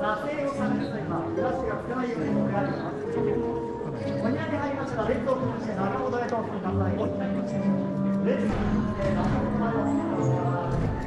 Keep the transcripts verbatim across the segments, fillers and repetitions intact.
撮影をされる際はブラシがつかないようにお願いします。お庭に入りましたら列を組みして中ほどへとお進みください。列を組みして中ほどへとお進みください。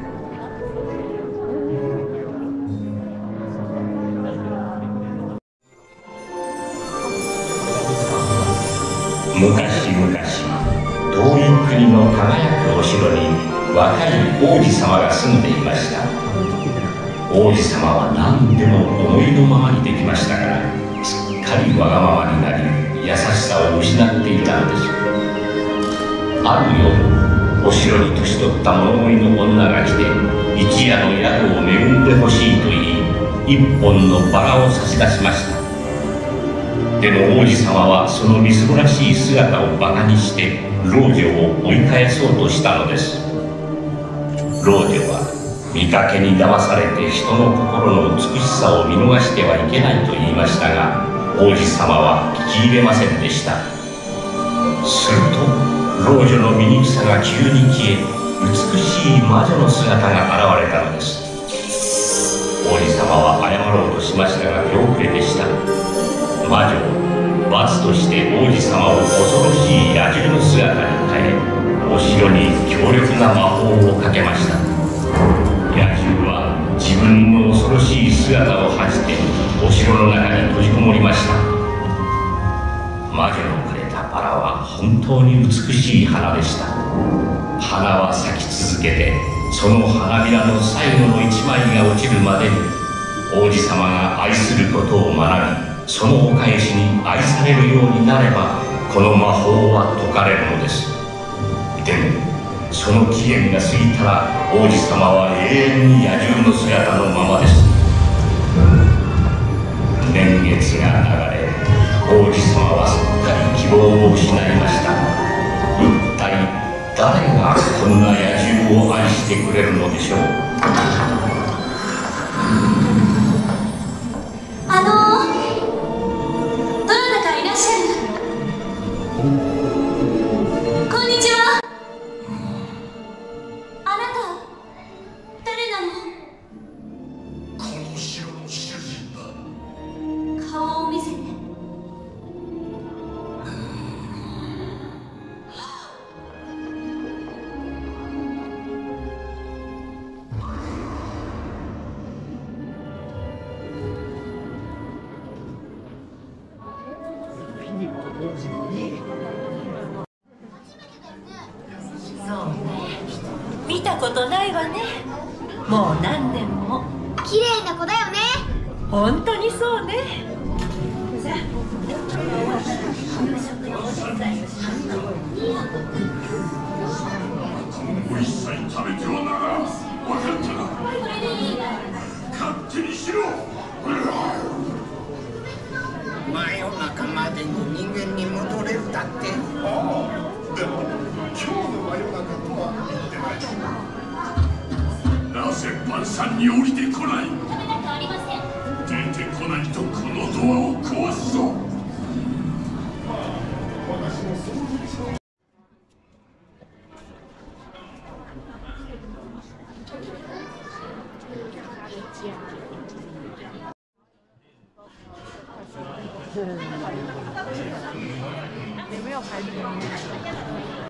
昔々、遠い国の輝くお城に若い王子様が住んでいました。王子様は何でも思いのままにできましたから、すっかりわがままになり、優しさを失っていたのでしょう。ある夜、お城に年取った物乞いの女が来て、一夜の宿を恵んでほしいと言い、一本のバラを差し出しました。でも王子様はそのみすぼらしい姿をバカにして老女を追い返そうとしたのです。老女は見かけに騙されて人の心の美しさを見逃してはいけないと言いましたが、王子様は聞き入れませんでした。すると老女の醜さが急に消え、美しい魔女の姿が現れたのです。王子様は謝ろうとしましたが手遅れでした。魔女は罰として王子様を恐ろしい野獣の姿に変え、お城に強力な魔法をかけました。野獣は自分の恐ろしい姿を恥じてお城の中に閉じこもりました。魔女のくれたバラは本当に美しい花でした。花は咲き続けて、その花びらの最後の一枚が落ちるまでに王子様が愛することを学び、そのお返しに愛されるようになれば、この魔法は解かれるのです。でもその期限が過ぎたら王子様は永遠に野獣の姿のままです。年月が流れ、王子様はすっかり希望を失いました。一体誰がこんな野獣を愛してくれるのでしょう。 あのどなたかいらっしゃる？こんにちは。あなた誰なの？ この城の主人だ。 顔を見せて。 そうね、見たことないわね。もう何年も。 綺麗な子だよね。 本当にそうね。じゃあもう一切食べてはならん。分かったな。勝手にしろ。 真夜中までに人間に戻れるだって。 ああ、でも今日の真夜中とは言ってない。なぜ晩餐に降りてこない？ 食べたくありません。 出てこないとこのドアを壊すぞ。私もそうでしょう。 有没有排名？